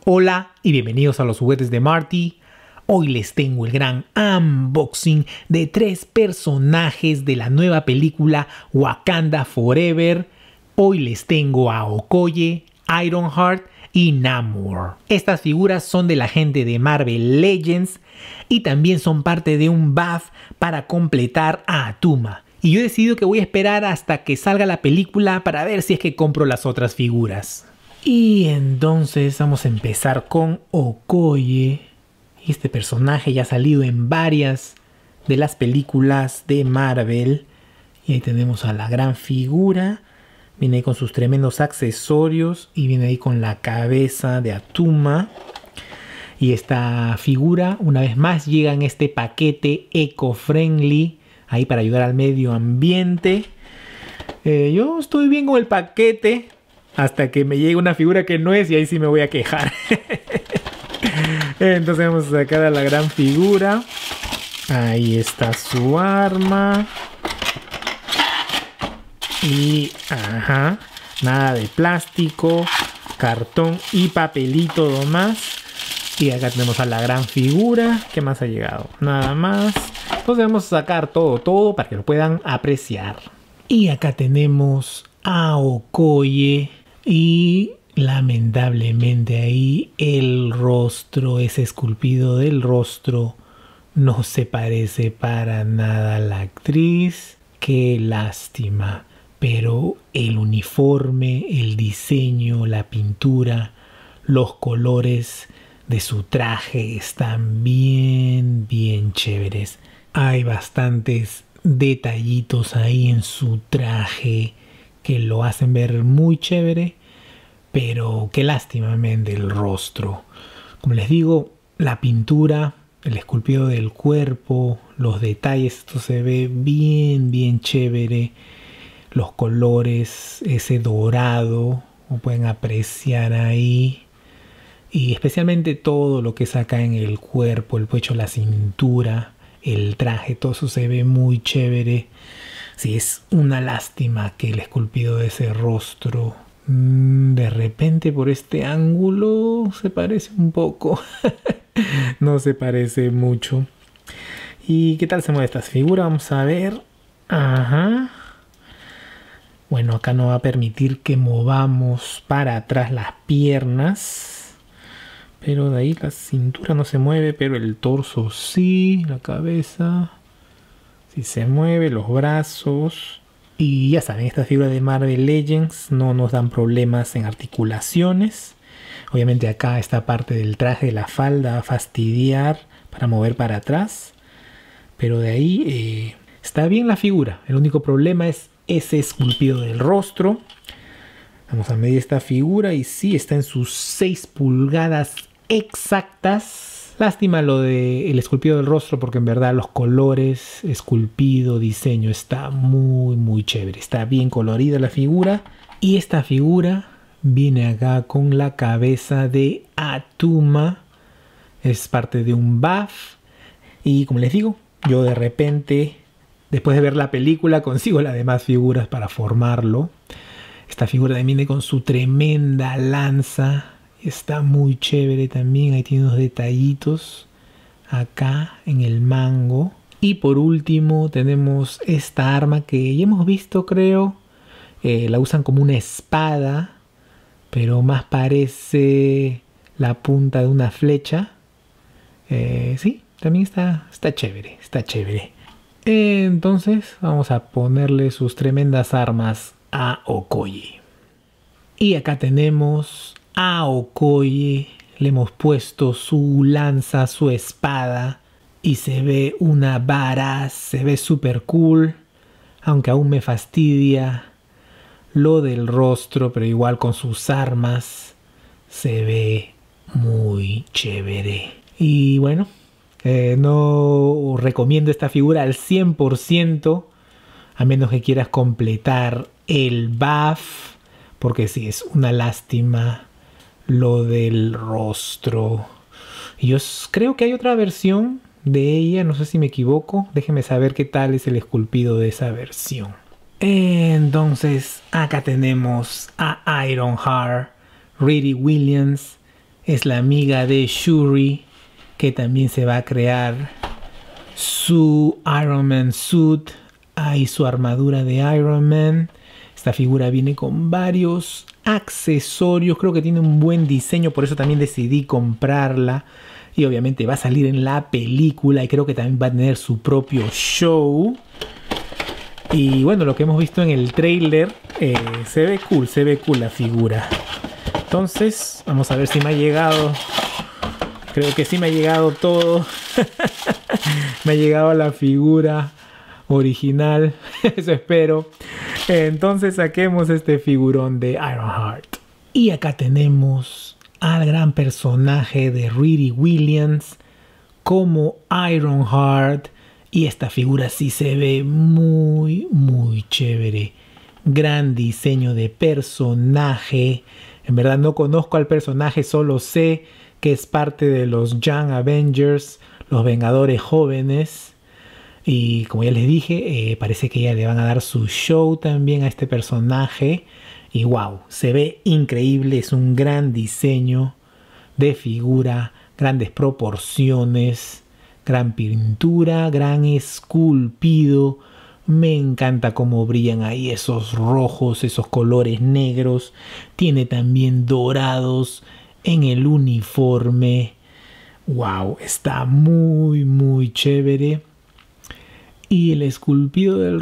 Hola y bienvenidos a los juguetes de Marty. Hoy les tengo el gran unboxing de 3 personajes de la nueva película Wakanda Forever. Hoy les tengo a Okoye, Ironheart y Namor. Estas figuras son de la gente de Marvel Legends y también son parte de un buff para completar a Attuma. Y yo he decidido que voy a esperar hasta que salga la película para ver si es que compro las otras figuras. Y entonces vamos a empezar con Okoye. Este personaje ya ha salido en varias de las películas de Marvel. Y ahí tenemos a la gran figura. Viene ahí con sus tremendos accesorios y viene ahí con la cabeza de Attuma. Y esta figura una vez más llega en este paquete eco-friendly, ahí para ayudar al medio ambiente. Yo estoy bien con el paquete hasta que me llegue una figura que no es y ahí sí me voy a quejar. Entonces vamos a sacar a la gran figura. Ahí está su arma. Y nada de plástico, cartón y papelito nomás. Y acá tenemos a la gran figura. ¿Qué más ha llegado? Nada más. Entonces vamos a sacar todo para que lo puedan apreciar. Y acá tenemos a Okoye. Y lamentablemente ahí el rostro, ese esculpido del rostro, no se parece para nada a la actriz. Qué lástima. Pero el uniforme, el diseño, la pintura, los colores de su traje están bien chéveres. Hay bastantes detallitos ahí en su traje que lo hacen ver muy chévere, pero qué lástima del rostro. Como les digo, la pintura, el esculpido del cuerpo, los detalles, esto se ve bien chévere. Los colores, ese dorado, como pueden apreciar ahí. Y especialmente todo lo que es acá en el cuerpo, el pecho, la cintura, el traje, todo eso se ve muy chévere. Sí, es una lástima que el esculpido de ese rostro, de repente por este ángulo, se parece un poco. No se parece mucho. ¿Y qué tal se mueve esta figura? Vamos a ver. Bueno, acá no va a permitir que movamos para atrás las piernas. Pero de ahí la cintura no se mueve, pero el torso sí, la cabeza sí se mueve, los brazos. Y ya saben, estas figuras de Marvel Legends no nos dan problemas en articulaciones. Obviamente acá esta parte del traje de la falda va a fastidiar para mover para atrás. Pero de ahí está bien la figura. El único problema es ese esculpido del rostro. Vamos a medir esta figura y sí, está en sus 6 pulgadas exactas. Lástima lo del esculpido del rostro porque en verdad los colores, esculpido, diseño está muy chévere. Está bien colorida la figura. Y esta figura viene acá con la cabeza de Attuma. Es parte de un buff. Y como les digo, yo de repente, después de ver la película, consigo las demás figuras para formarlo. Esta figura también viene con su tremenda lanza. Está muy chévere también. Ahí tiene unos detallitos acá en el mango. Y por último tenemos esta arma que ya hemos visto, creo. La usan como una espada, pero más parece la punta de una flecha. Sí, también está chévere. Está chévere. Entonces vamos a ponerle sus tremendas armas a Okoye. Y acá tenemos a Okoye. Le hemos puesto su lanza, su espada. Y se ve una vara. Se ve súper cool. Aunque aún me fastidia lo del rostro. Pero igual con sus armas se ve muy chévere. Y bueno, no recomiendo esta figura al 100%, a menos que quieras completar el buff, porque sí, es una lástima lo del rostro. Y yo creo que hay otra versión de ella, no sé si me equivoco. Déjenme saber qué tal es el esculpido de esa versión. Entonces acá tenemos a Ironheart, Riri Williams es la amiga de Shuri, que también se va a crear su Iron Man suit y su armadura de Iron Man. Esta figura viene con varios accesorios, creo que tiene un buen diseño, por eso también decidí comprarla. Y obviamente va a salir en la película y creo que también va a tener su propio show. Y bueno, lo que hemos visto en el trailer, se ve cool la figura. Entonces, vamos a ver si me ha llegado. Creo que sí me ha llegado todo. Me ha llegado la figura original. Eso espero. Entonces saquemos este figurón de Ironheart. Y acá tenemos al gran personaje de Riri Williams como Ironheart. Y esta figura sí se ve muy chévere. Gran diseño de personaje. En verdad no conozco al personaje, solo sé que es parte de los Young Avengers, los Vengadores Jóvenes. Y como ya les dije, parece que ya le van a dar su show también a este personaje. Y wow, se ve increíble, es un gran diseño de figura, grandes proporciones, gran pintura, gran esculpido. Me encanta cómo brillan ahí esos rojos, esos colores negros. Tiene también dorados en el uniforme. Wow, está muy chévere. Y el esculpido del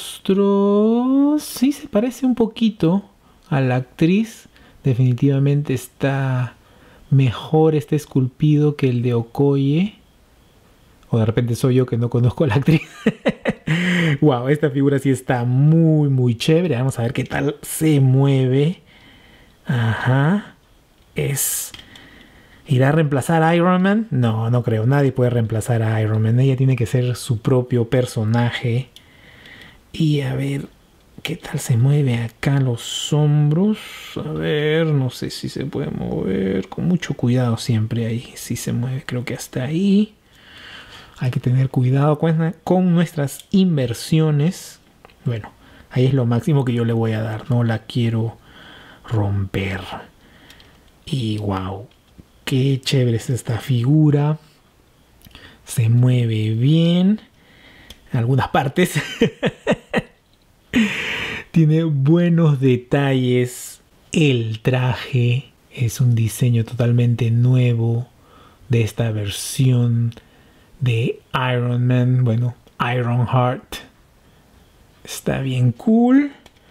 rostro sí se parece un poquito a la actriz. Definitivamente está mejor este esculpido que el de Okoye. O de repente soy yo que no conozco a la actriz. Wow, esta figura sí está muy chévere. Vamos a ver qué tal se mueve. Ajá. ¿Irá a reemplazar a Iron Man? No, no creo. Nadie puede reemplazar a Iron Man. Ella tiene que ser su propio personaje. Y a ver qué tal se mueve acá los hombros. A ver, no sé si se puede mover. Con mucho cuidado siempre ahí. Si se mueve, creo que hasta ahí. Hay que tener cuidado con nuestras inversiones. Bueno, ahí es lo máximo que yo le voy a dar. No la quiero romper. Y wow, qué chévere es esta figura. Se mueve bien. En algunas partes. Tiene buenos detalles. El traje es un diseño totalmente nuevo de esta versión de Iron Man, bueno, Ironheart. Está bien cool.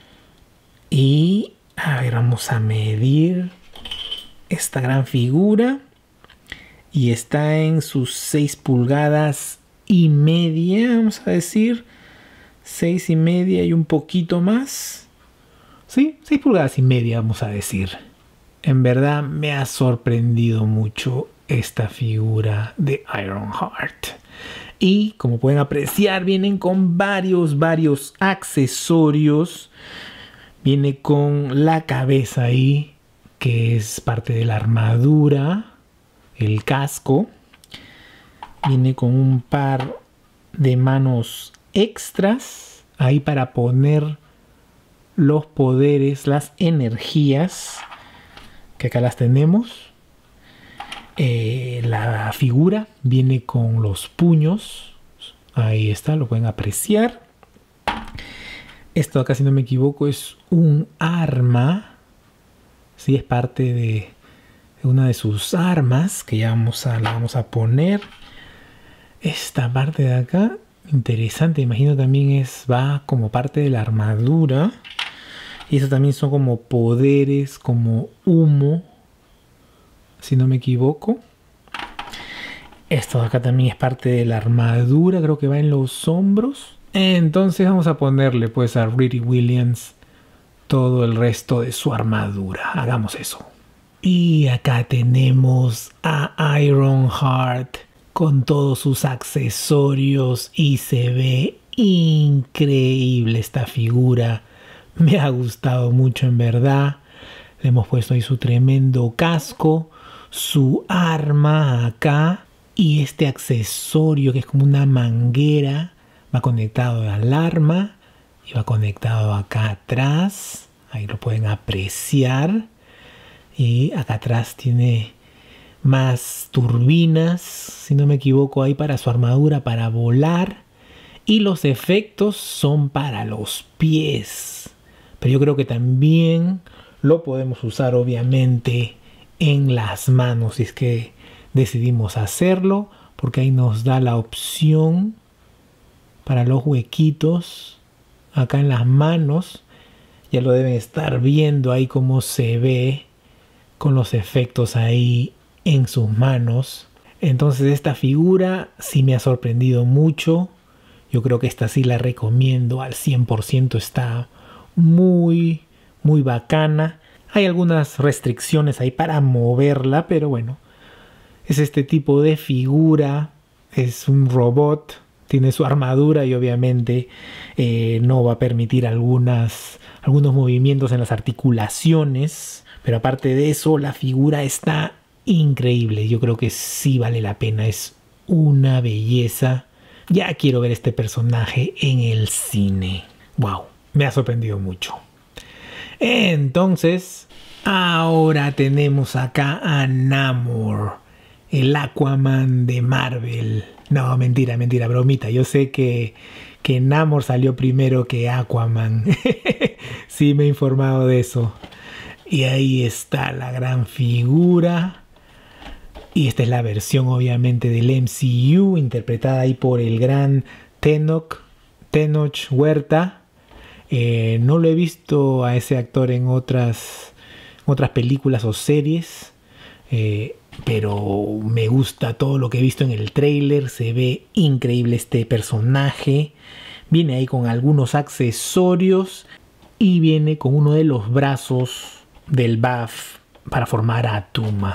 Y a ver, vamos a medir esta gran figura. Y está en sus 6 pulgadas y media, vamos a decir. 6 y media y un poquito más. Sí, 6 pulgadas y media, vamos a decir. En verdad me ha sorprendido mucho esta figura de Ironheart. Y como pueden apreciar, vienen con varios accesorios. Viene con la cabeza ahí, que es parte de la armadura, el casco. Viene con un par de manos extras ahí para poner los poderes, las energías, que acá las tenemos. La figura viene con los puños. Ahí está, lo pueden apreciar. Esto acá, si no me equivoco, es un arma. Sí, es parte de una de sus armas, que ya la vamos a poner. Esta parte de acá, interesante, imagino también va como parte de la armadura. Y eso también son como poderes, como humo, si no me equivoco. Esto de acá también es parte de la armadura, creo que va en los hombros. Entonces vamos a ponerle pues a Riri Williams todo el resto de su armadura. Hagamos eso. Y acá tenemos a Ironheart con todos sus accesorios y se ve increíble esta figura. Me ha gustado mucho, en verdad. Le hemos puesto ahí su tremendo casco, su arma acá y este accesorio que es como una manguera. Va conectado al arma y va conectado acá atrás. Ahí lo pueden apreciar. Y acá atrás tiene más turbinas, si no me equivoco, ahí para su armadura para volar. Y los efectos son para los pies. Pero yo creo que también lo podemos usar obviamente en las manos si es que decidimos hacerlo, porque ahí nos da la opción para los huequitos acá en las manos. Ya lo deben estar viendo ahí cómo se ve con los efectos ahí en sus manos. Entonces esta figura sí me ha sorprendido mucho. Yo creo que esta sí la recomiendo al 100%. Está muy bacana. Hay algunas restricciones ahí para moverla, pero bueno, es este tipo de figura. Es un robot, tiene su armadura y obviamente no va a permitir algunos movimientos en las articulaciones. Pero aparte de eso, la figura está increíble. Yo creo que sí vale la pena. Es una belleza. Ya quiero ver este personaje en el cine. Wow, me ha sorprendido mucho. Entonces, ahora tenemos acá a Namor, el Aquaman de Marvel. No, mentira, bromita. Yo sé que Namor salió primero que Aquaman. Sí, me he informado de eso. Y ahí está la gran figura. Y esta es la versión obviamente del MCU, interpretada ahí por el gran Tenoch Huerta. No lo he visto a ese actor en otras películas o series, pero me gusta todo lo que he visto en el tráiler. Se ve increíble este personaje. Viene ahí con algunos accesorios y viene con uno de los brazos del buff para formar a Tuma.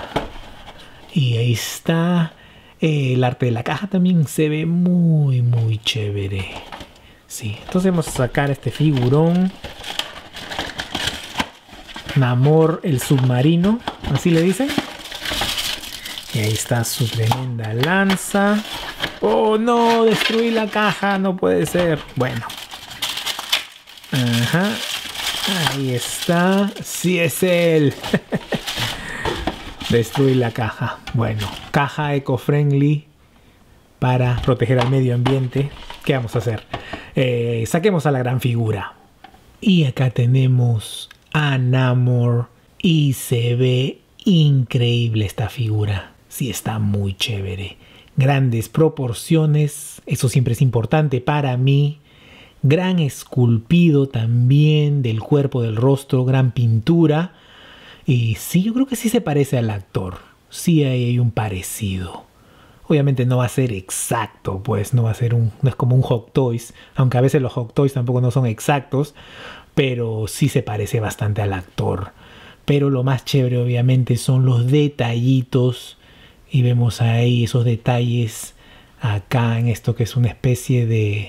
Y ahí está. El arte de la caja también se ve muy chévere. Sí, entonces vamos a sacar este figurón. Namor el submarino, así le dicen. Y ahí está su tremenda lanza. ¡Oh no! Destruí la caja, no puede ser. Bueno. Ajá. Ahí está. Sí es él. Destruir la caja. Bueno, caja eco-friendly para proteger al medio ambiente. ¿Qué vamos a hacer? Saquemos a la gran figura. Y acá tenemos a Namor. Y se ve increíble esta figura. Sí, está muy chévere. Grandes proporciones. Eso siempre es importante para mí. Gran esculpido también del cuerpo, del rostro. Gran pintura. Y sí, yo creo que sí se parece al actor. Sí hay un parecido. Obviamente no va a ser exacto, pues no es como un Hot Toys, aunque a veces los Hot Toys tampoco no son exactos, pero sí se parece bastante al actor. Pero lo más chévere obviamente son los detallitos, y vemos ahí esos detalles acá en esto que es una especie de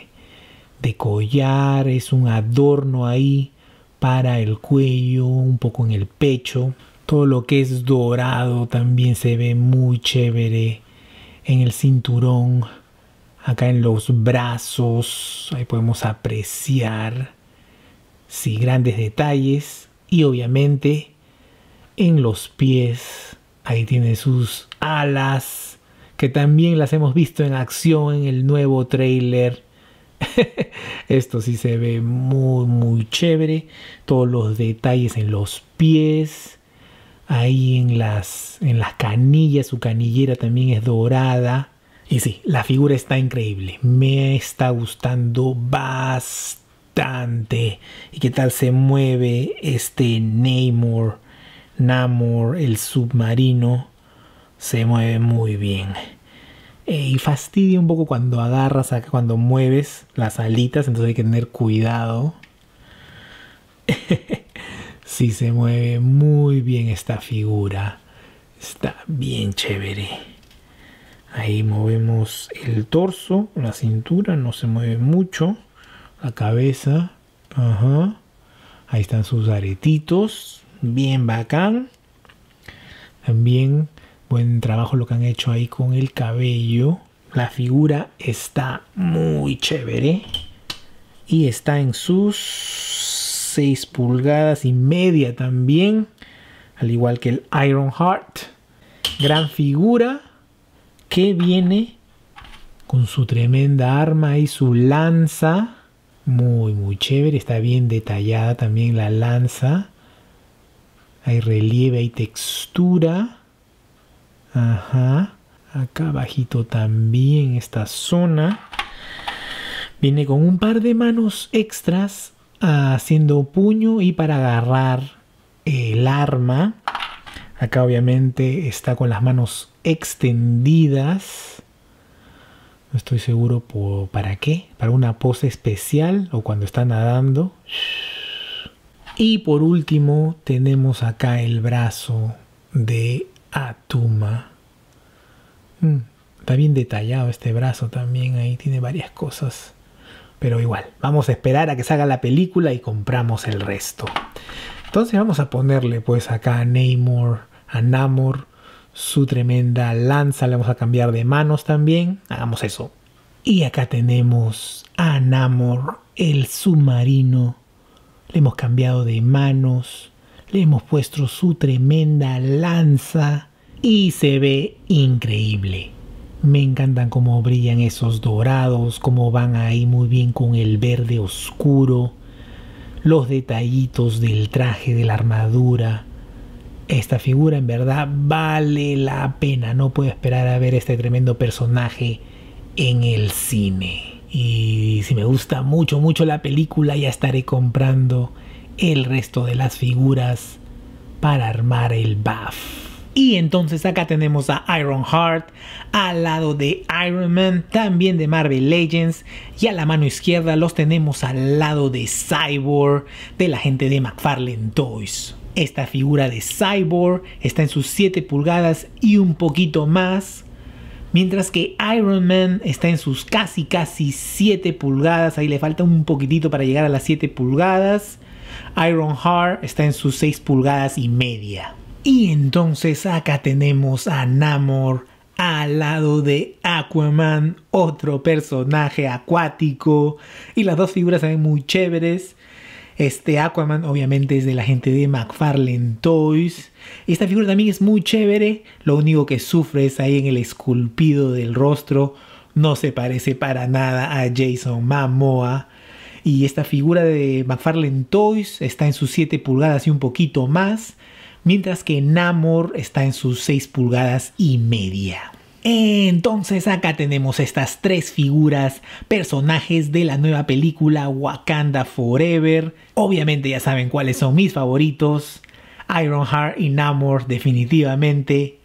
collar, es un adorno ahí para el cuello, un poco en el pecho. Todo lo que es dorado también se ve muy chévere en el cinturón, acá en los brazos. Ahí podemos apreciar, sí, grandes detalles. Y obviamente en los pies, ahí tiene sus alas, que también las hemos visto en acción en el nuevo tráiler. Esto sí se ve muy chévere. Todos los detalles en los pies. Ahí en las canillas. Su canillera también es dorada. Y sí, la figura está increíble. Me está gustando bastante. ¿Y qué tal se mueve este Namor, el submarino? Se mueve muy bien. Y fastidia un poco cuando agarras acá, cuando mueves las alitas, entonces hay que tener cuidado. Sí, se mueve muy bien esta figura. Está bien chévere. Ahí movemos el torso, la cintura no se mueve mucho. La cabeza. Ajá. Ahí están sus aretitos. Bien bacán. También buen trabajo lo que han hecho ahí con el cabello. La figura está muy chévere. Y está en sus 6 pulgadas y media también. Al igual que el Ironheart. Gran figura que viene con su tremenda arma y su lanza. Muy chévere. Está bien detallada también la lanza. Hay relieve y textura. Ajá. Acá abajito también esta zona. Viene con un par de manos extras haciendo puño y para agarrar el arma. Acá obviamente está con las manos extendidas. No estoy seguro para qué. Para una pose especial o cuando está nadando. Y por último tenemos acá el brazo de Attuma. Está bien detallado este brazo también. Ahí tiene varias cosas. Pero igual, vamos a esperar a que salga la película y compramos el resto. Entonces vamos a ponerle pues acá a Namor su tremenda lanza. Le vamos a cambiar de manos también. Hagamos eso. Y acá tenemos a Namor, el submarino. Le hemos cambiado de manos. Le hemos puesto su tremenda lanza. Y se ve increíble. Me encantan cómo brillan esos dorados, cómo van ahí muy bien con el verde oscuro, los detallitos del traje, de la armadura. Esta figura en verdad vale la pena. No puedo esperar a ver este tremendo personaje en el cine. Y si me gusta mucho la película, ya estaré comprando el resto de las figuras para armar el buff. Y entonces acá tenemos a Ironheart al lado de Iron Man, también de Marvel Legends. Y a la mano izquierda los tenemos al lado de Cyborg, de la gente de McFarlane Toys. Esta figura de Cyborg está en sus 7 pulgadas y un poquito más. Mientras que Iron Man está en sus casi 7 pulgadas. Ahí le falta un poquitito para llegar a las 7 pulgadas. Ironheart está en sus 6 pulgadas y media. Y entonces acá tenemos a Namor al lado de Aquaman, otro personaje acuático. Y las dos figuras se ven muy chéveres. Este Aquaman obviamente es de la gente de McFarlane Toys. Esta figura también es muy chévere. Lo único que sufre es ahí en el esculpido del rostro. No se parece para nada a Jason Momoa. Y esta figura de McFarlane Toys está en sus 7 pulgadas y un poquito más. Mientras que Namor está en sus 6 pulgadas y media. Entonces acá tenemos estas 3 figuras, personajes de la nueva película Wakanda Forever. Obviamente ya saben cuáles son mis favoritos. Ironheart y Namor definitivamente.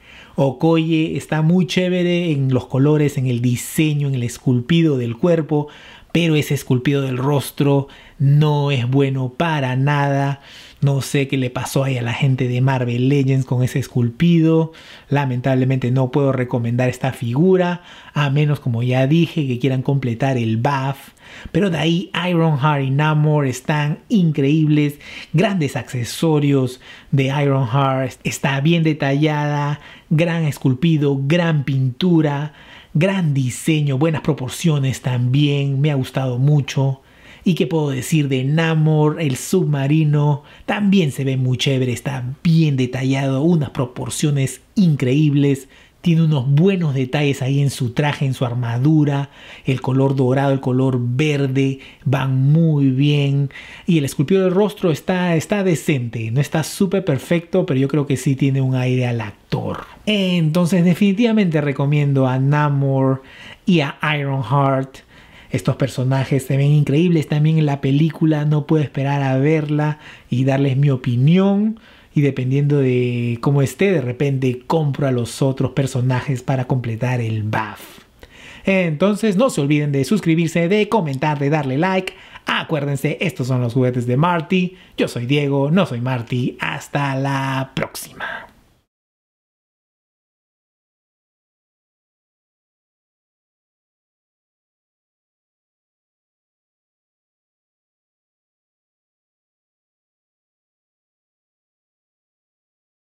Okoye está muy chévere en los colores, en el diseño, en el esculpido del cuerpo. Pero ese esculpido del rostro no es bueno para nada. No sé qué le pasó ahí a la gente de Marvel Legends con ese esculpido. Lamentablemente no puedo recomendar esta figura, a menos, como ya dije, que quieran completar el buff. Pero de ahí Ironheart y Namor están increíbles. Grandes accesorios de Ironheart. Está bien detallada, gran esculpido, gran pintura, gran diseño, buenas proporciones también. Me ha gustado mucho. ¿Y qué puedo decir de Namor, el submarino? También se ve muy chévere, está bien detallado, unas proporciones increíbles. Tiene unos buenos detalles ahí en su traje, en su armadura. El color dorado, el color verde van muy bien. Y el esculpido del rostro está decente. No está súper perfecto, pero yo creo que sí tiene un aire al actor. Entonces definitivamente recomiendo a Namor y a Ironheart. Estos personajes se ven increíbles también en la película. No puedo esperar a verla y darles mi opinión. Y dependiendo de cómo esté, de repente compro a los otros personajes para completar el buff. Entonces no se olviden de suscribirse, de comentar, de darle like. Acuérdense, estos son los juguetes de Marty. Yo soy Diego, no soy Marty. Hasta la próxima.